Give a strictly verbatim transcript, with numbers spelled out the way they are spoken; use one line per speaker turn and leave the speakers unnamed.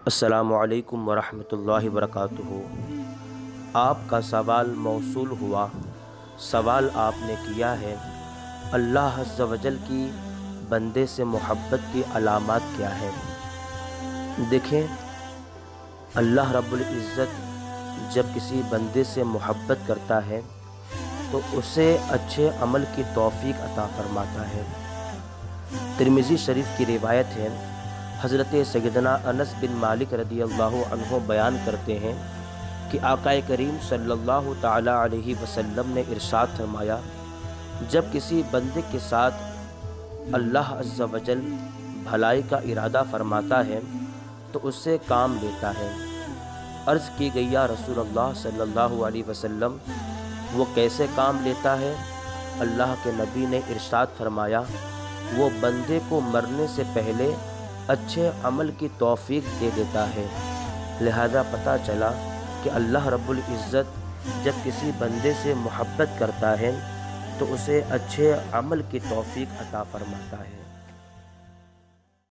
السلام علیکم ورحمۃ اللہ وبرکاتہ۔ آپ کا سوال موصول ہوا۔ سوال آپ نے کیا ہے، اللہ عز و جل کی بندے سے محبت کی علامات کیا ہے؟ دیکھیں، اللہ رب العزت جب کسی بندے سے محبت کرتا ہے تو اسے اچھے عمل کی توفیق عطا فرماتا ہے۔ ترمذی شریف کی روایت ہے، حضرت سیدنا انس بن مالک رضی اللہ عنہ بیان کرتے ہیں کہ آقا کریم صلی اللہ تعالی علیہ وسلم نے ارشاد فرمایا، جب کسی بندے کے ساتھ اللہ عز و جل بھلائی کا ارادہ فرماتا ہے تو اس سے کام لیتا ہے۔ عرض کی گئی، یا رسول اللہ صلی اللہ علیہ وسلم، وہ کیسے کام لیتا ہے؟ اللہ کے نبی نے ارشاد فرمایا، وہ بندے کو مرنے سے پہلے اچھے عمل کی توفیق دے دیتا ہے۔ لہذا پتہ چلا کہ اللہ رب العزت جب کسی بندے سے محبت کرتا ہے تو اسے اچھے عمل کی توفیق عطا فرماتا ہے۔